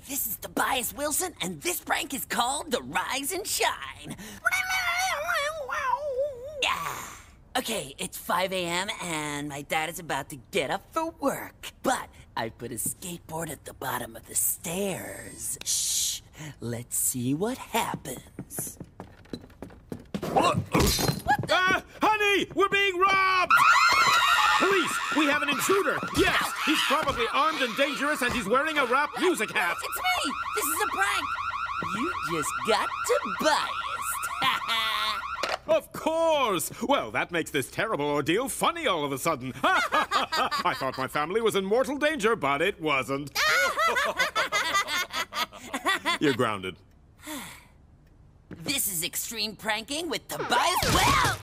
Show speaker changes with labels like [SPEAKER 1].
[SPEAKER 1] This is Tobias Wilson, and this prank is called the Rise and Shine. Okay, it's 5 a.m. and my dad is about to get up for work. But I put a skateboard at the bottom of the stairs. Shh, let's see what happens.
[SPEAKER 2] Honey, we're being robbed! Police, we have an intruder. Yes, he's probably armed and dangerous, and he's wearing a rap music hat.
[SPEAKER 1] It's me! This is a prank! You just got Tobias.
[SPEAKER 2] Of course! Well, that makes this terrible ordeal funny all of a sudden. I thought my family was in mortal danger, but it wasn't. You're grounded.
[SPEAKER 1] This is extreme pranking with Tobias. Well!